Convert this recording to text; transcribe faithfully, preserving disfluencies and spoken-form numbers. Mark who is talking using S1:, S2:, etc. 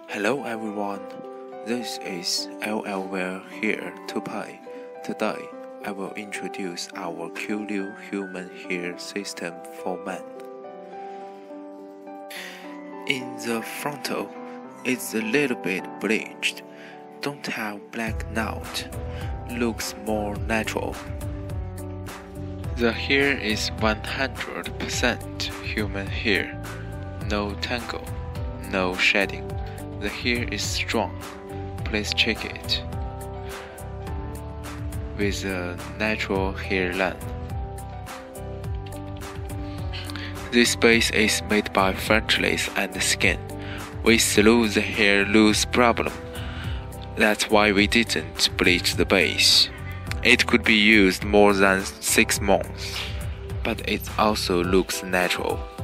S1: Hello everyone, this is L L Wear here, Toupee. Today, I will introduce our Q L human hair system for men. In the frontal, it's a little bit bleached, don't have black knot, looks more natural. The hair is one hundred percent human hair, no tangle, no shedding. The hair is strong, please check it. With a natural hairline. This base is made by frontless and skin. We solved the hair loss problem. That's why we didn't bleach the base. It could be used more than six months, but it also looks natural.